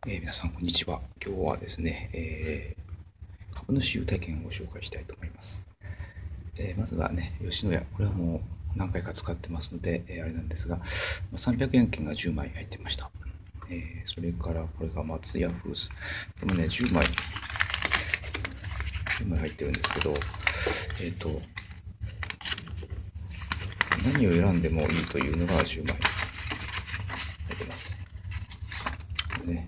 皆さん、こんにちは。今日はですね、株主優待券をご紹介したいと思います。まずはね、吉野家。これはもう何回か使ってますので、あれなんですが、300円券が10枚入ってました。それからこれが松屋フーズ。これもね、10枚入ってるんですけど、何を選んでもいいというのが10枚入ってます。ね、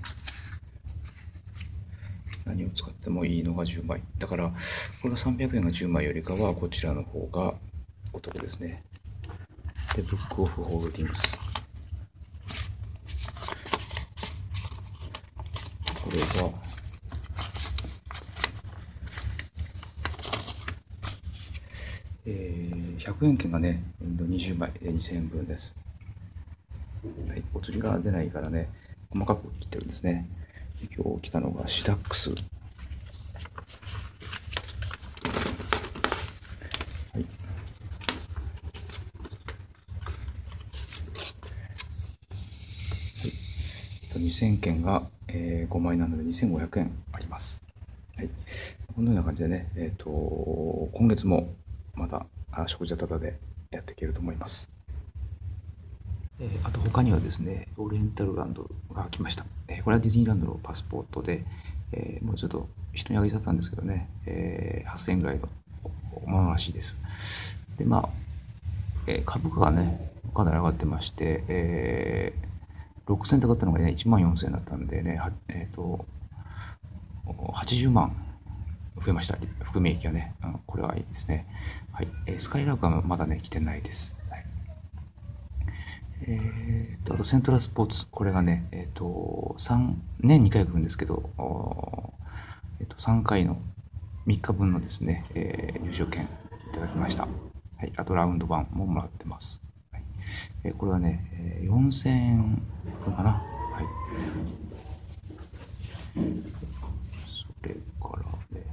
何を使ってもいいのが10枚。だから、これが300円が10枚よりかは、こちらの方がお得ですね。で、ブックオフホールディングス。これが、100円券がね、20枚で2000円分です。はい、お釣りが出ないからね、細かく切ってるんですね。今日来たのがシダックス。はい。2000件が、5枚なので2500円あります。はい。このような感じでね、今月もまた食事はタダでやっていけると思います。あと他にはですね、オリエンタルランドが来ました。これはディズニーランドのパスポートで、もうちょっと人にあげちゃったんですけどね、8000円ぐらいのものらしいです。で、株価がね、かなり上がってまして、6000円で買ったのがね、1万4000円だったんでね、80万増えました。含み益がね、これはいいですね。はい。スカイラークはまだね、来てないです。はい。あとセントラルスポーツ。これがね、年2回来るんですけど、3回の3日分のですね、入場券いただきました。はい。あとラウンド版ももらってます。はい。これはね、4000円分かな。はい。それからね、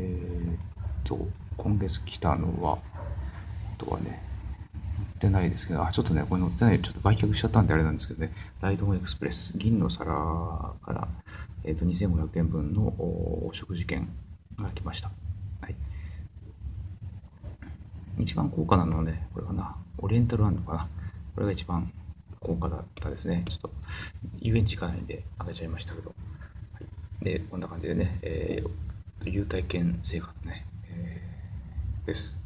今月来たのは、あとはね、載ってないですけど、ちょっとね、これ載ってない、ちょっと売却しちゃったんであれなんですけどね、ライドオンエクスプレス、銀の皿から、2500円分のお食事券が来ました。はい。一番高価なのはね、これかな、オリエンタルランドかな。これが一番高価だったですね。ちょっと、遊園地行かないんで、あげちゃいましたけど。はい、で、こんな感じでね、優待券生活ね、です。